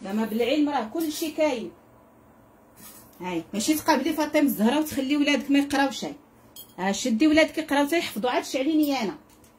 زعما بالعلم راه كلشي كاين. هاي ماشي تقابلي فاطمه الزهراء وتخلي ولادك ما يقراوش شي. شدي ولادك يقراو حتى يحفظوا، عاد شعليني انا.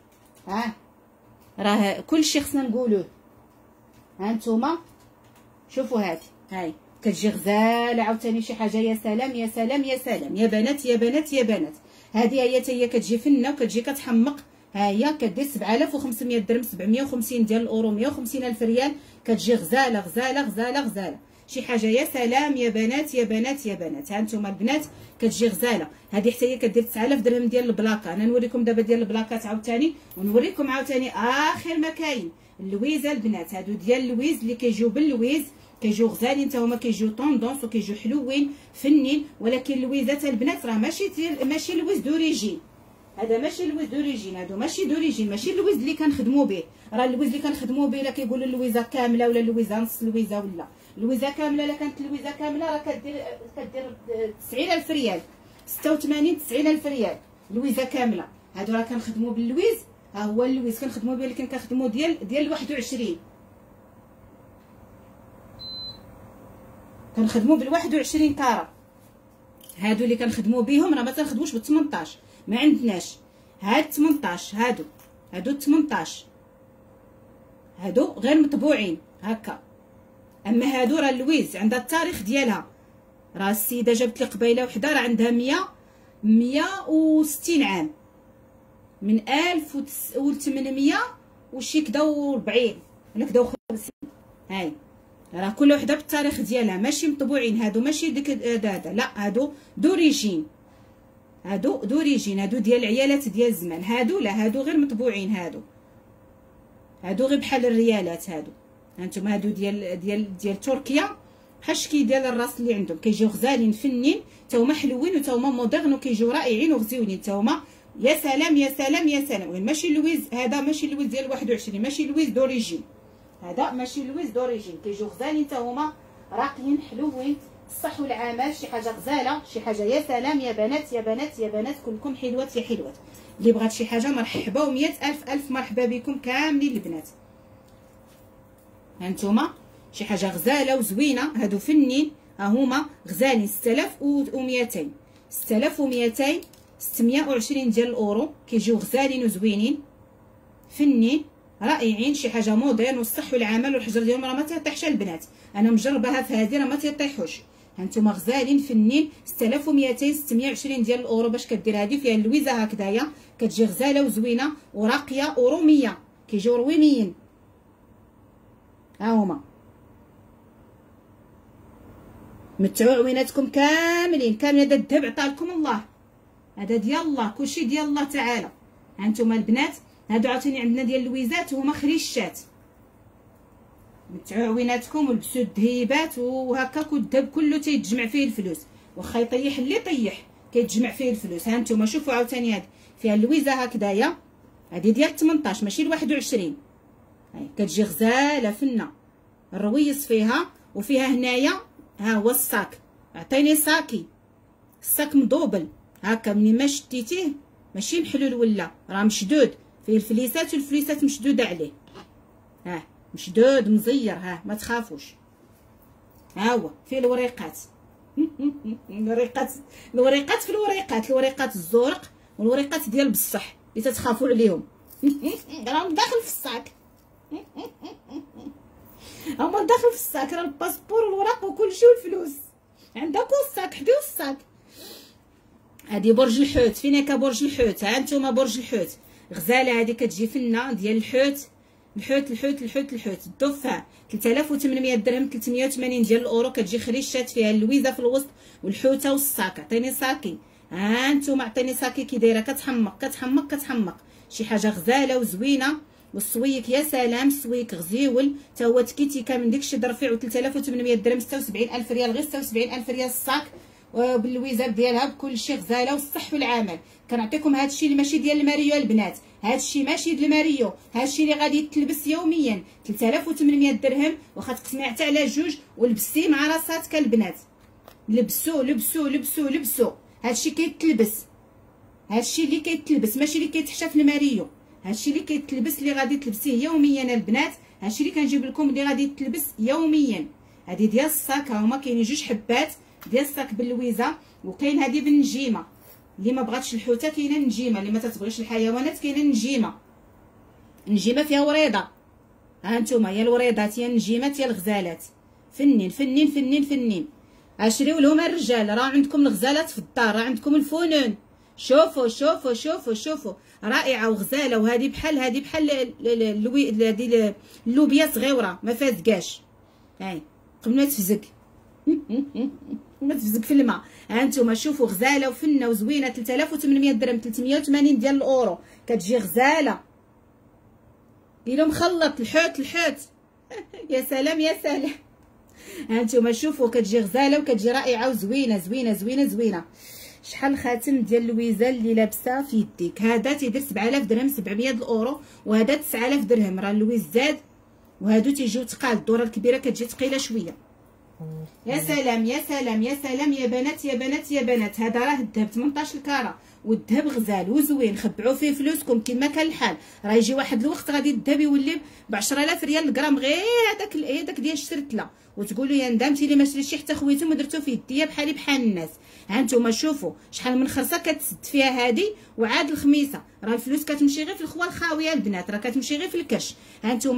راه كلشي خصنا نقولوه. ها نتوما شوفوا هاي كتجي غزاله عاوتاني شي حاجه. يا سلام يا سلام يا سلام يا بنات يا بنات يا بنات. هذه هي حتى هي كتجي فنه وكتجي كتحمق. ها هي كدير 7500 درهم، 750 ديال الاورو، 150 الف ريال. كتجي غزاله غزاله غزاله غزاله شي حاجه. يا سلام يا بنات يا بنات يا بنات. ها نتوما البنات كتجي غزاله. هذه حتى هي كدير 9000 درهم ديال البلاكه. انا نوريكم دابا ديال البلاكات عاوتاني، ونوريكم عاوتاني اخر ما كاين اللويزه البنات. هادو ديال اللويز اللي كيجيو باللويز، كيجيو غزالين حتى هما، كيجيو طوندونس وكيجيو حلوين فنين. ولكن اللويزات البنات راه ماشي لويز دوريجين. هذا ماشي لويز دوريجين، هادو ماشي دوريجين، ماشي اللويز اللي كنخدموا به. راه اللويز اللي كنخدموا به لا كيقولوا اللويزه كامله ولا اللويزه نص اللويزه ولا اللويزه كامله. لا كانت اللويزه كامله راه كدير 90000 ريال، 86 90000 ريال اللويزه كامله. هادو راه كنخدموا باللويز. ها هو اللويز كنخدموا به، ولكن كنخدموا ديال 21. كنخدموا بال 21 كاره. هادو اللي كنخدموا بهم راه ما تنخدموش بال 18، ما عندناش. هاد 18 هادو 18 هادو غير مطبوعين هكا. اما هادو راه اللويز عندها التاريخ ديالها. راه السيده جابت لي قبيله وحده راه عندها 160 عام، من 1800 وشي كدا و40 ولا كدا و50. هاي راه كل وحده بالتاريخ ديالها، ماشي مطبوعين. هادو ماشي ديك هذا، لا هادو دوريجين. هادو دوريجين، هادو ديال العيالات ديال الزمان. هادو لا، هادو غير مطبوعين. هادو غير بحال الريالات. هادو هانتوما هادو ديال تركيا، بحال الشكل ديال الراس اللي عندهم. كيجيو غزالين فنين حتى هما، حلوين وحتى هما مودرن، وكيجيو رائعين وغزوينين حتى هما. يا سلام يا سلام يا سلام. ماشي اللويز هذا، ماشي اللويز ديال 21، ماشي اللويز دوريجين. هذا ماشي اللويز دوريجين. كيجيو غزالين حتى هما، راقيين حلوين. الصح والعمل شي حاجه غزاله، شي حاجه. يا سلام يا بنات يا بنات يا بنات، كلكم حلوات يا حلوات. اللي بغات شي حاجه مرحبا، و100 الف مرحبا بكم كاملين البنات. هانتوما شي حاجه غزاله وزوينه. هادو فنين، ها هما غزالين. 6200 6200 620 ديال الاورو. كيجيو غزالين وزوينين فنين رائعين، شي حاجه مودرن. والصح والعمل والحجر ديالهم راه ما تيطيحش البنات. انا مجرباها في هذه راه ما تيطيحوش. هانتوما غزالين فنين. 6200 620 ديال الاورو. باش كدير هذه فيها اللويزه هكذايا، كتجي غزاله وزوينه وراقيه وروميه. كيجيو رويميين. ها هما متعوا عويناتكم كاملين كاملين. هذا الذهب عطاكم الله، هذا ديال الله، كلشي ديال الله تعالى. هانتوما البنات هادو عاوتاني عندنا ديال اللويزات هما خريشات. متعوا عويناتكم ولبسوا الذهيبات وهكاك، والذهب كله تيتجمع فيه الفلوس. واخا يطيح اللي يطيح كيتجمع فيه الفلوس. هانتوما شوفوا عاوتاني هادي فيها اللويزه هكذايا. هادي ديال 18 ماشي 21. هاي كتجي غزاله فنه، الرويص فيها. وفيها هنايا ها هو الصاك. عطيني صاكي، الصاك مضوبل هكا. ملي ما شديتيه ماشي محلول ولا، راه مشدود فيه الفليسات، والفليسات مشدوده عليه. مشدود مزير. ما تخافوش. ها هو فيه الوريقات. الوريقات في الوريقات، الوريقات الزرق والوريقات ديال بصح اللي تتخافوا عليهم. راهم داخل في الصاك. هما داخل في الصاك، راه الباسبور والوراق وكلشي والفلوس عندك، والصاك حديو الصاك. هادي برج الحوت، فين كبرج الحوت. ها نتوما برج الحوت غزاله. هادي كتجي فنه ديال الحوت. الحوت الضفه 3800 درهم، 380 ديال الاورو. كتجي خريشات فيها اللويزه في الوسط والحوته والصاك. عطيني صاكي. ها نتوما عطيني صاكي كي دايره، كتحمق. شي حاجه غزاله وزوينه. والسويك يا سلام، السويك غزيول تا هو تكيتيكا من داكشي رفيع. 3800 درهم، 76000 ريال. غير 76000 ريال الصاك، وبالويزات ديالها بكلشي غزاله. والصح والعمل. كنعطيكم هادشي اللي ماشي ديال الماريو البنات، هادشي ماشي ديال الماريو، هادشي اللي غادي تلبس يوميا. 3800 درهم، واخا تقسميها حتى على جوج ولبسيه مع راساتك البنات. لبسو. هادشي كيتلبس، هادشي اللي كيتلبس، ماشي اللي كيتحشى في الماريو. هادشي اللي كيتلبس، اللي غادي تلبسيه يوميا البنات. هادشي اللي كنجيب لكم اللي غادي تلبس يوميا. هذه ديال الصاك، ها هما كاينين جوج حبات ديال الصاك باللويزه، وكاين هذه بالنجيمه. اللي ما بغاتش الحوته كاينه النجيمه، اللي ما تتبغيش الحيوانات كاينه النجيمه. النجيمه فيها وريضه، ها انتم يا الوريضات يا النجيمات يا الغزالات. فنين فنين فنين فنين. اشريو لهم الرجال، راه عندكم الغزالات في الدار، راه عندكم الفنون. شوفوا شوفوا شوفوا شوفوا، رائعه وغزاله. وهذه بحال هذه بحال هذه اللوبيا صغيره ما فازكاش، هاي قبل ما تفزك ما تفزك في الماء. ها انتم شوفوا غزاله وفنه وزوينه. 3800 درهم، 380 ديال الاورو كتجي غزاله. ديروا مخلط الحوت الحوت يا سلام يا سلام. ها انتم شوفوا كتجي غزاله وكتجي رائعه وزوينه زوينه زوينه زوينه. شحال الخاتم ديال لويزا اللي لابسه في يديك؟ هذا تيدير 7000 درهم 700 الاورو، وهذا 9000 درهم. راه اللويز زاد، وهادو تيجيو تقال. الدوره الكبيره كتجي ثقيله شويه. يا سلام يا سلام يا سلام يا بنات يا بنات يا بنات. هذا راه الذهب 18 الكاره، والذهب غزال وزوين. خبعوا فيه فلوسكم كما كان الحال. راه يجي واحد الوقت غادي الذهب يولي ب 10000 ريال الغرام، غير هذاك ديال الشرتله، وتقولوا يا ندمتي لي ما شريتش حتى خويتهم ودرتو في يديا بحالي بحال الناس. ها انتم شوفوا شحال من خرصه كتسد فيها هذه، وعاد الخميسه. راه الفلوس كتمشي غير في الخوا الخاويه البنات، راه كتمشي غير في الكش. ها انتم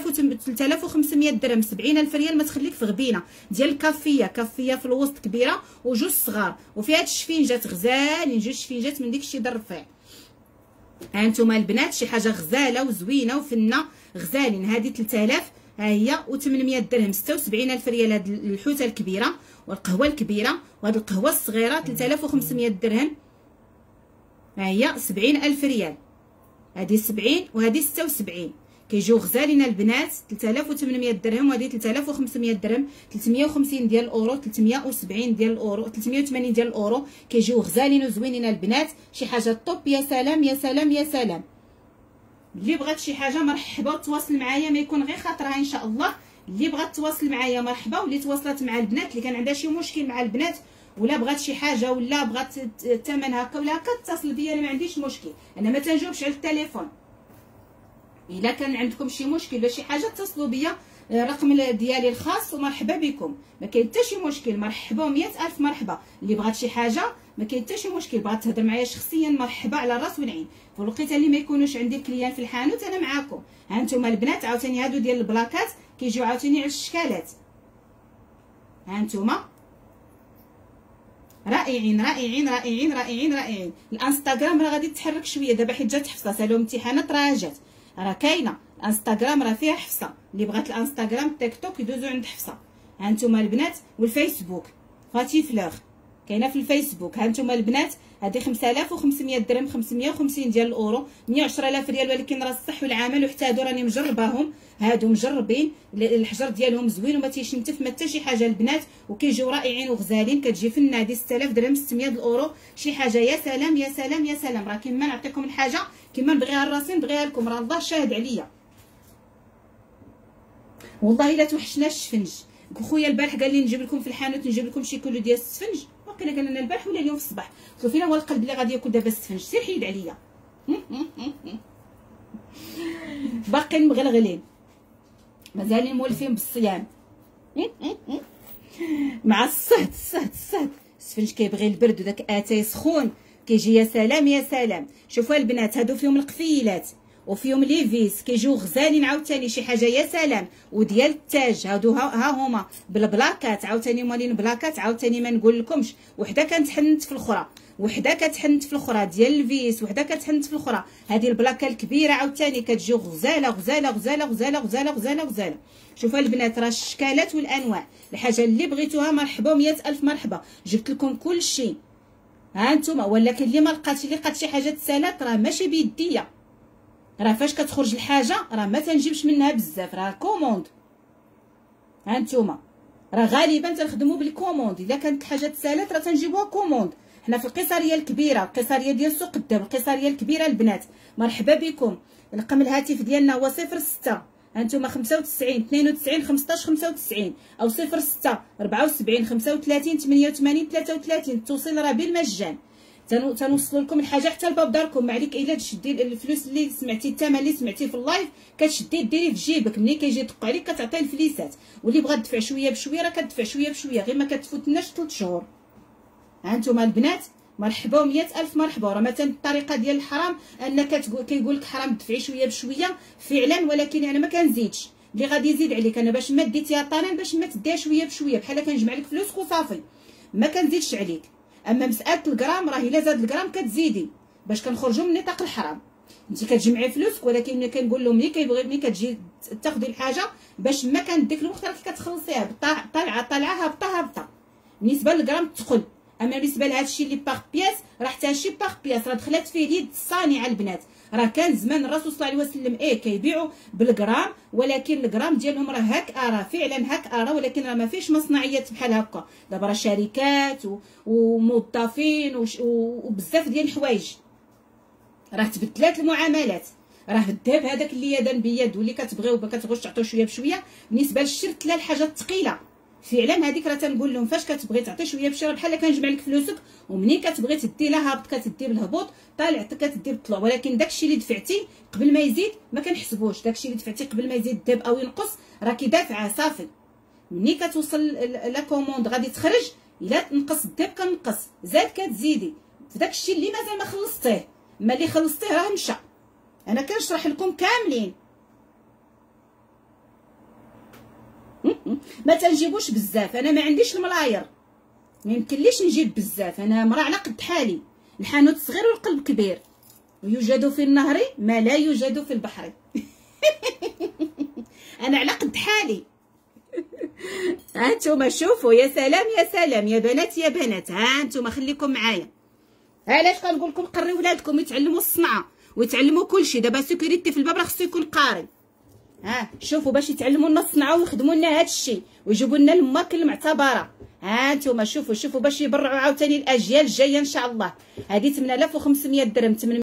3500 درهم 70000 ريال ما تخليك في غبينه ديال الكافيه. كافيه في الوسط كبيره وجوج صغار، وفيها هاد الشفينجات غزالين، جوج شفينجات من ديك الشيء الرفيع. ها انتم البنات شي حاجه غزاله وزوينه وفنه غزالين. هذه 3000 ها هي و800 درهم 76000 ريال. هاد الحوته الكبيره والقهوه الكبيره، وهاد القهوه الصغيره 3500 درهم ها هي 70000 ريال. هذه 70 وهذه 76 كيجيو غزالين البنات. 3800 درهم وهذه 3500 درهم. 350 ديال الاورو، 370 ديال الاورو، 380 ديال الاورو كيجيو غزالين وزوينين البنات. شي حاجه طوب. يا سلام يا سلام يا سلام. اللي بغات شي حاجه مرحبا وتواصل معايا، ما يكون غير خاطرها ان شاء الله. اللي بغات تواصل معايا مرحبا، واللي تواصلت مع البنات اللي كان عندها شي مشكل مع البنات، ولا بغات شي حاجه، ولا بغات الثمن هكا ولا هكا، تتصل بيا. انا ما عنديش مشكل، انا ما تنجاوبش على التليفون. الا كان عندكم شي مشكل ولا شي حاجه اتصلوا بيا، الرقم ديالي الخاص، ومرحبا بكم. ما كاين حتى شي مشكل، مرحبا و100 الف مرحبا. اللي بغات شي حاجه ما كاين حتى شي مشكل، بغات تهضر معايا شخصيا مرحبا على الراس والعين. في الوقيته اللي ما يكونوش عندي الكليان في الحانوت انا معاكم. ها انتم البنات عاوتاني هادو ديال البلاكات كيجيو عاوتاني على الشكالات. ها انتم رائعين رائعين رائعين رائعين رائعين. الانستغرام راه غادي تتحرك شويه دابا حيت جات حفصه، سالو امتحانات راه جات، راه كاينه الانستغرام راه فيها حفصه. اللي بغات الانستغرام تيك توك يدوزو عند حفصه. ها انتم البنات. والفيسبوك فاتي فلوغ كاينه في الفيسبوك. ها انتم البنات هذه 5500 درهم، 550 ديال الاورو، 110000 ريال. ولكن راه الصح والعمل وحتى هادو راني مجرباهم، هادو مجربين، الحجر ديالهم زوين وما تيشنتف ما حتى شي حاجه البنات، وكيجيو رائعين وغزالين. كتجي فنه هذه 6000 درهم 600 الاورو. شي حاجه يا سلام يا سلام يا سلام. راه كيما نعطيكم الحاجه كيما نبغيها لراسي نبغيها لكم، راه الله شاهد عليا. والله الا توحشناش الشفنج. خويا البارح قال لي نجيب لكم في الحانوت نجيب لكم شي كيلو ديال السفنج. واقيلا كان لنا البارح ولا اليوم في الصباح. قلت له فين هو القلب اللي غادي ياكل دابا السفنج؟ سير حيد عليا. باقيين مغلغلين، مازالين مولفين بالصيام. مع الصهد السفنج كيبغي البرد وداك اتاي سخون كيجي يا سلام يا سلام. شوفوا البنات هادو فيهم القفيلات وفيهم ليفيس كيجيو غزالين عاوتاني. شي حاجه يا سلام. وديال التاج هادو ها هما بالبلاكات عاوتاني، مالين بلاكات عاوتاني ما نقول لكمش. وحده كتحنت في الاخرى، وحده كتحنت في الاخرى ديال الفيس، وحده كتحنت في الاخرى. هذه البلاكه الكبيره عاوتاني كتجي غزاله غزاله غزاله غزاله غزاله غزاله غزاله. شوفوا البنات راه الشكالات والانواع. الحاجه اللي بغيتوها مرحبا و100 الف مرحبا. جبت لكم كل شيء. ها انتم ولكن اللي ما لقاتش، اللي لقات شي حاجه تسالات راه ماشي بيديا. راه فاش كتخرج الحاجه راه ما تنجيبش منها بزاف، راه كوموند. ها نتوما راه غالبا تنخدموا بالكوموند. الا كانت الحاجه تسالات راه تنجيبوها كوموند. حنا في القصريه الكبيره، القصريه ديال سوق الدب، القصريه الكبيره البنات. مرحبا بكم. رقم الهاتف ديالنا هو 06 هانتوما 95 92 15 95 او 06 74 35 88 33. التوصيل راه بالمجان. تنوصل لكم الحاجه حتى لباب داركم. ما عليك الا تشدي الفلوس اللي سمعتي، الثمن اللي سمعتي في اللايف كتشدي ديريه في جيبك. ملي كيجي يدق عليك كتعطيه الفليسات، واللي بغا تدفع شويه بشويه راه كتدفع شويه بشويه، غير ما كتفوتناش 3 شهور. ها نتوما البنات مرحبا و100 الف مرحبا. راه مثلا الطريقه ديال الحرام انك كيقول لك حرام تدفعي شويه بشويه فعلا، ولكن انا ما كنزيدش. اللي غادي يزيد عليك انا باش ما ديتيها طالان، باش ما تديها شويه بشويه، بحال كنجمع لك فلوسك وصافي، ما كنزيدش عليك. اما مساله الغرام راه الا زاد الغرام كتزيدي باش كنخرجوا من نطاق الحرام. انت كتجمعي فلوسك، ولكن ملي كنقول لهم ملي كتجي تاخذي الحاجه باش ما كنديك الوقت راه كتخلصيها طالعه هابطه. بالنسبه للغرام تقل. اما بالنسبه لهذا الشيء اللي باغ بياس راه حتى شي باغ بياس راه دخلت فيه اليد الصانعه البنات. راه كان زمان الرسول صلى الله عليه وسلم كيبيعوا بالغرام، ولكن الغرام ديالهم راه هاك فعلا هاك ولكن راه ما فيش مصنعيات بحال هكا. دابا راه شركات وموظفين وبزاف ديال الحوايج، راه تبدلات المعاملات. راه الذهب هذاك اللي يدا بيد واللي كتبغيو ما كتبغوش تعطيو شويه بشويه. بالنسبه للشرط لا الحاجه الثقيله فعلا هذيك راه تنقول لهم فاش كتبغي تعطي شويه بشويه بحال كنجمع لك فلوسك، ومنين كتبغي تدي لها هابط كتدي بالهبوط، طالع كتدي بالطلوع. ولكن داكشي اللي دفعتي قبل ما يزيد ما كنحسبوش. داكشي اللي دفعتي قبل ما يزيد الذهب او ينقص راه كيدافعه صافي. منين كتوصل لا كوموند غادي تخرج، الا تنقص الذهب كنقص، زاد كتزيدي في داكشي اللي مازال ما خلصتيه. ما اللي خلصتيه راه مشى. انا كنشرح لكم كاملين، ما تنجيبوش بزاف. انا ما عنديش الملاير، ما يمكنليش نجيب بزاف. انا مرا على قد حالي، الحانوت صغير والقلب كبير، ويوجد في النهر ما لا يوجد في البحر. انا على قد حالي. ها انتم شوفوا، يا سلام يا سلام يا بنات يا بنات. ها انتم خليكم معايا. علاش كنقول لكم قريو ولادكم يتعلموا الصنعه ويتعلموا كلشي. دابا سيكوريتي في الباب راه خصو يكون قاري. ها شوفوا باش يتعلموا لنا الصنعه ويخدموا لنا هذا الشيء ويجيبوا لنا المارك المعتبره. ها انتم شوفوا باش يبرعوا عاوتاني الاجيال الجايه ان شاء الله. هذه 8500 درهم.